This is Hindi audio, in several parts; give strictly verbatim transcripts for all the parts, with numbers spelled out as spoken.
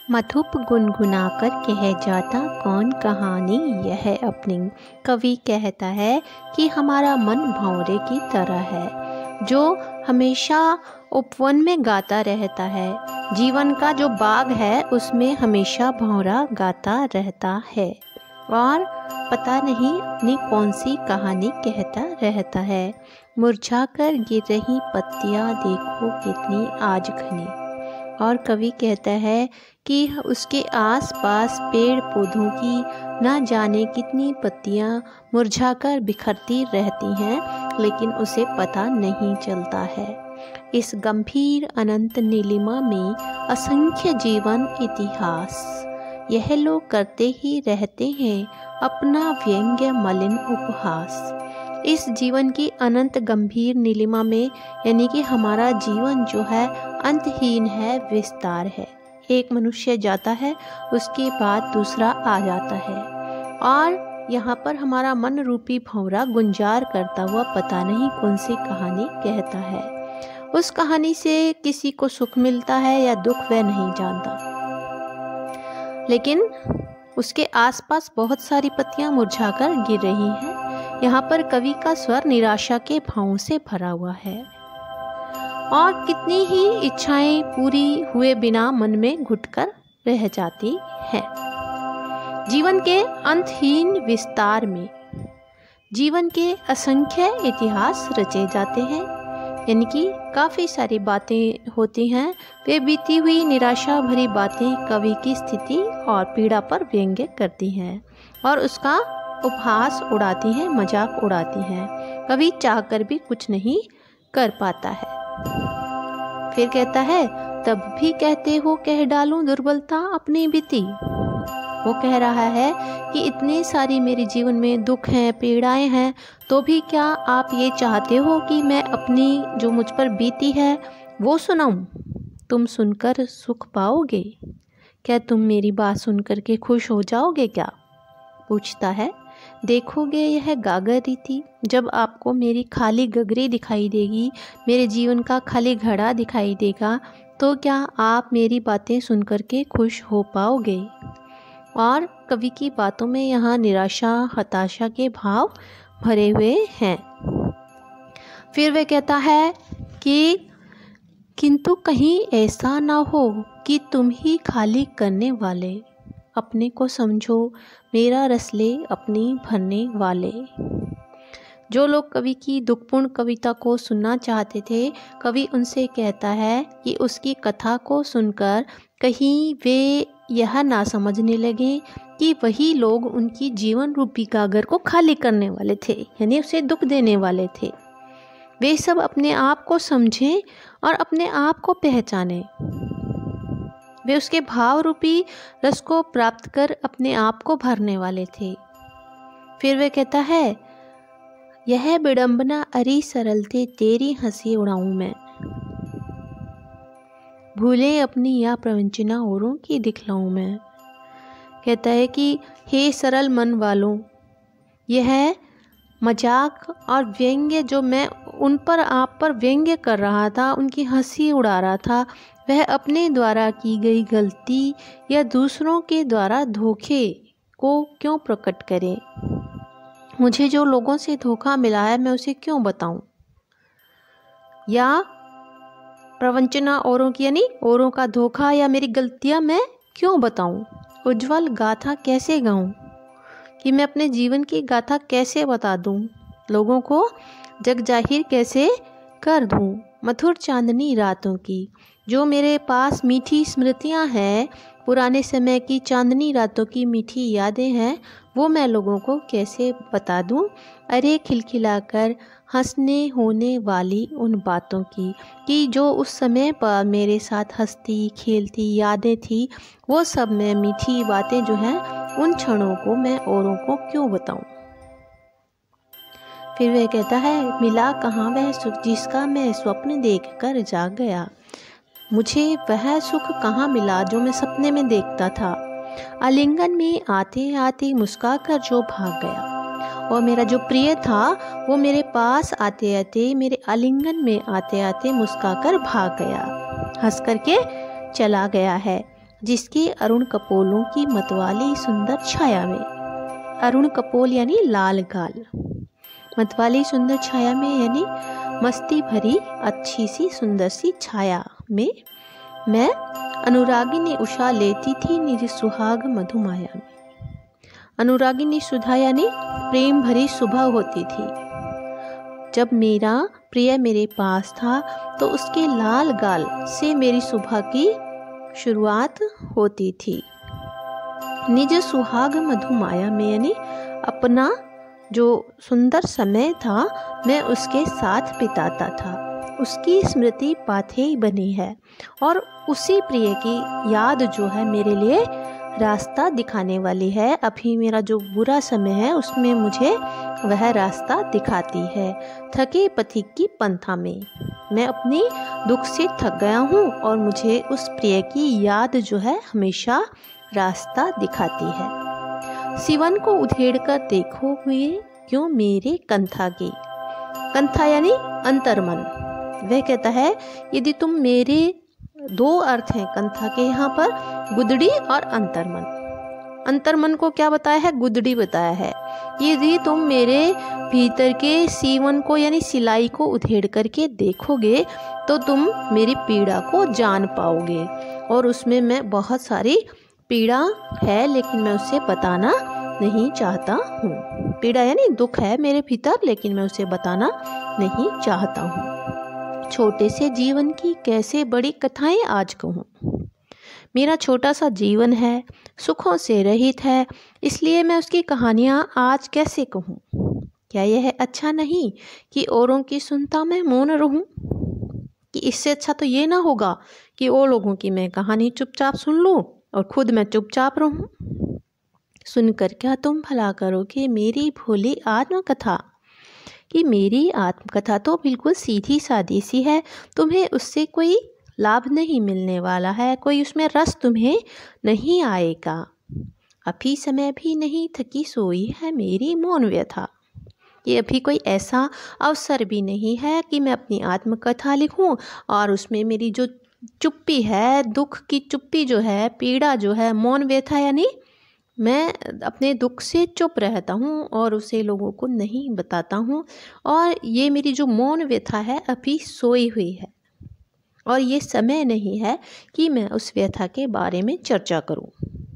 मधुप गुनगुनाकर कह जाता कौन कहानी यह अपनी। कवि कहता है कि हमारा मन भंवरे की तरह है जो हमेशा उपवन में गाता रहता है। जीवन का जो बाग है उसमें हमेशा भंवरा गाता रहता है और पता नहीं अपनी कौन सी कहानी कहता रहता है। मुरझाकर गिर रही पत्तियां देखो कितनी आज घनी। और कवि कहता है कि उसके आसपास पेड़ पौधों की न जाने कितनी पत्तियां मुरझाकर बिखरती रहती हैं, लेकिन उसे पता नहीं चलता है। इस गंभीर अनंत नीलिमा में असंख्य जीवन इतिहास, यह लोग करते ही रहते हैं अपना व्यंग्य मलिन उपहास। इस जीवन की अनंत गंभीर नीलिमा में यानी कि हमारा जीवन जो है अंतहीन है, विस्तार है। एक मनुष्य जाता है, उसके बाद दूसरा आ जाता है और यहाँ पर हमारा मन रूपी भंवरा गुंजार करता हुआ पता नहीं कौन सी कहानी कहता है। उस कहानी से किसी को सुख मिलता है या दुख वह नहीं जानता, लेकिन उसके आसपास बहुत सारी पत्तियां मुरझाकर गिर रही हैं। यहाँ पर कवि का स्वर निराशा के भावों से भरा हुआ है और कितनी ही इच्छाएं पूरी हुए बिना मन में घुटकर रह जाती हैं। जीवन के अंतहीन विस्तार में जीवन के असंख्य इतिहास रचे जाते हैं, यानी कि काफ़ी सारी बातें होती हैं। वे बीती हुई निराशा भरी बातें कवि की स्थिति और पीड़ा पर व्यंग्य करती हैं और उसका उपहास उड़ाती हैं, मजाक उड़ाती हैं। कवि चाहकर भी कुछ नहीं कर पाता है। फिर कहता है, तब भी कहते हो कह डालूं दुर्बलता अपनी बीती। वो कह रहा है कि इतने सारी मेरे जीवन में दुख हैं, पीड़ाएं हैं, तो भी क्या आप ये चाहते हो कि मैं अपनी जो मुझ पर बीती है वो सुनाऊं? तुम सुनकर सुख पाओगे क्या? तुम मेरी बात सुनकर के खुश हो जाओगे क्या? पूछता है। देखोगे यह गागर रीति, जब आपको मेरी खाली गगरी दिखाई देगी, मेरे जीवन का खाली घड़ा दिखाई देगा, तो क्या आप मेरी बातें सुनकर के खुश हो पाओगे? और कवि की बातों में यहाँ निराशा, हताशा के भाव भरे हुए हैं। फिर वह कहता है कि किंतु कहीं ऐसा ना हो कि तुम ही खाली करने वाले, अपने को समझो मेरा रसले अपनी भरने वाले। जो लोग कवि की दुखपूर्ण कविता को सुनना चाहते थे, कवि उनसे कहता है कि उसकी कथा को सुनकर कहीं वे यह ना समझने लगे कि वही लोग उनकी जीवन रूपी गागर को खाली करने वाले थे, यानी उसे दुख देने वाले थे। वे सब अपने आप को समझें और अपने आप को पहचानें। वे उसके भाव रूपी रस को प्राप्त कर अपने आप को भरने वाले थे। फिर वह कहता है, यह विडंबना अरी सरल थे तेरी हंसी उड़ाऊं मैं, भूले अपनी या प्रवंचना औरों की दिखलाऊं मैं। कहता है कि हे सरल मन वालों, यह मजाक और व्यंग्य जो मैं उन पर आप पर व्यंग्य कर रहा था, उनकी हंसी उड़ा रहा था, वह अपने द्वारा की गई गलती या दूसरों के द्वारा धोखे को क्यों प्रकट करें? मुझे जो लोगों से धोखा मिला है मैं उसे क्यों बताऊं? या प्रवंचना औरों की, यानी औरों का धोखा या मेरी गलतियां मैं क्यों बताऊं? उज्जवल गाथा कैसे गाऊं कि मैं अपने जीवन की गाथा कैसे बता दूं? लोगों को जग जाहिर कैसे कर दूं? मधुर चांदनी रातों की जो मेरे पास मीठी स्मृतियां हैं, पुराने समय की चांदनी रातों की मीठी यादें हैं, वो मैं लोगों को कैसे बता दूं? अरे खिलखिलाकर हंसने होने वाली उन बातों की कि जो उस समय पर मेरे साथ हंसती खेलती यादें थी, वो सब मैं मीठी बातें जो हैं उन क्षणों को मैं औरों को क्यों बताऊं? फिर वह कहता है, मिला कहाँ वह सुख जिसका मैं स्वप्न देख कर जाग गया। मुझे वह सुख कहाँ मिला जो मैं सपने में देखता था। आलिंगन में आते आते मुस्कुराकर जो भाग गया, और मेरा जो प्रिय था वो मेरे पास आते आते, मेरे आलिंगन में आते आते मुस्कुराकर भाग गया, हंस करके चला गया है। जिसके अरुण कपोलों की मतवाली सुंदर छाया में, अरुण कपोल यानी लाल गाल, मतवाली सुंदर छाया में यानी मस्ती भरी अच्छी सी सुंदर सी छाया में, मैं अनुरागिनी उषा लेती थी निज सुहाग मधुमाया में। अनुरागिनी सुधा यानी प्रेम भरी सुबह होती थी। जब मेरा प्रिय मेरे पास था तो उसके लाल गाल से मेरी सुबह की शुरुआत होती थी। निज सुहाग मधुमाया में यानी अपना जो सुंदर समय था मैं उसके साथ बिताता था। उसकी स्मृति पाथेय बनी है और उसी प्रिय की याद जो है मेरे लिए रास्ता दिखाने वाली है। अभी मेरा जो बुरा समय है उसमें मुझे वह रास्ता दिखाती है। थके पथिक की पंथा में, मैं अपनी दुख से थक गया हूँ और मुझे उस प्रिय की याद जो है हमेशा रास्ता दिखाती है। सिवन को उधेड़ कर देखो हुए क्यों मेरे कंथा के, कंथा यानी अंतर्मन। वह कहता है यदि तुम मेरे, दो अर्थ हैं कंथा के यहाँ पर, गुदड़ी और अंतर्मन। अंतर्मन को क्या बताया है? गुदड़ी बताया है। यदि तुम मेरे भीतर के सीवन को यानी सिलाई को उधेड़ करके देखोगे तो तुम मेरी पीड़ा को जान पाओगे। और उसमें मैं बहुत सारी पीड़ा है लेकिन मैं उसे बताना नहीं चाहता हूँ। पीड़ा यानी दुख है मेरे भीतर लेकिन मैं उसे बताना नहीं चाहता हूँ। छोटे से जीवन की कैसे बड़ी कथाएं आज कहूँ। मेरा छोटा सा जीवन है, सुखों से रहित है, इसलिए मैं उसकी कहानियाँ आज कैसे कहूँ। क्या यह अच्छा नहीं कि औरों की सुनता मैं मौन रहूँ? कि इससे अच्छा तो ये ना होगा कि और लोगों की मैं कहानी चुपचाप सुन लूँ और खुद मैं चुपचाप रहूँ। सुनकर क्या तुम भला करोगे मेरी भोली आत्मकथा, कि मेरी आत्मकथा तो बिल्कुल सीधी सादी सी है, तुम्हें उससे कोई लाभ नहीं मिलने वाला है, कोई उसमें रस तुम्हें नहीं आएगा। अभी समय भी नहीं थकी सोई है मेरी मौन व्यथा। ये अभी कोई ऐसा अवसर भी नहीं है कि मैं अपनी आत्मकथा लिखूं और उसमें मेरी जो चुप्पी है, दुख की चुप्पी जो है, पीड़ा जो है, मौन व्यथा यानी मैं अपने दुख से चुप रहता हूँ और उसे लोगों को नहीं बताता हूँ। और ये मेरी जो मौन व्यथा है अभी सोई हुई है और ये समय नहीं है कि मैं उस व्यथा के बारे में चर्चा करूँ।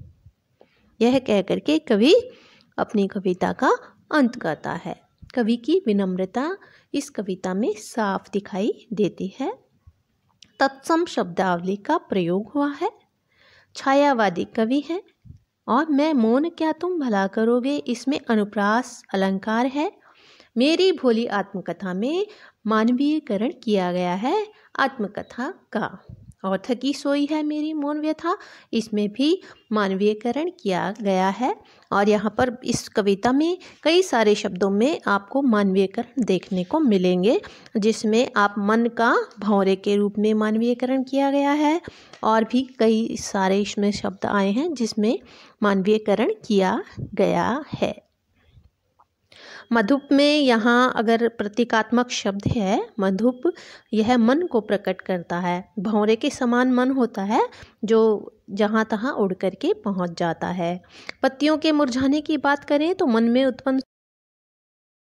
यह कह करके कवि अपनी कविता का अंत करता है। कवि की विनम्रता इस कविता में साफ दिखाई देती है। तत्सम शब्दावली का प्रयोग हुआ है। छायावादी कवि है और मैं मौन क्या तुम भला करोगे, इसमें अनुप्रास अलंकार है। मेरी भोली आत्मकथा में मानवीयकरण किया गया है आत्मकथा का। और थकी सोई है मेरी मौन व्यथा, इसमें भी मानवीयकरण किया गया है। और यहाँ पर इस कविता में कई सारे शब्दों में आपको मानवीयकरण देखने को मिलेंगे, जिसमें आप मन का भौरे के रूप में मानवीयकरण किया गया है और भी कई सारे इसमें शब्द आए हैं जिसमें मानवीयकरण किया गया है। मधुप में यहाँ अगर प्रतीकात्मक शब्द है मधुप, यह मन को प्रकट करता है। भौरे के समान मन होता है जो जहाँ तहाँ उड़ करके पहुँच जाता है। पत्तियों के मुरझाने की बात करें तो मन में उत्पन्न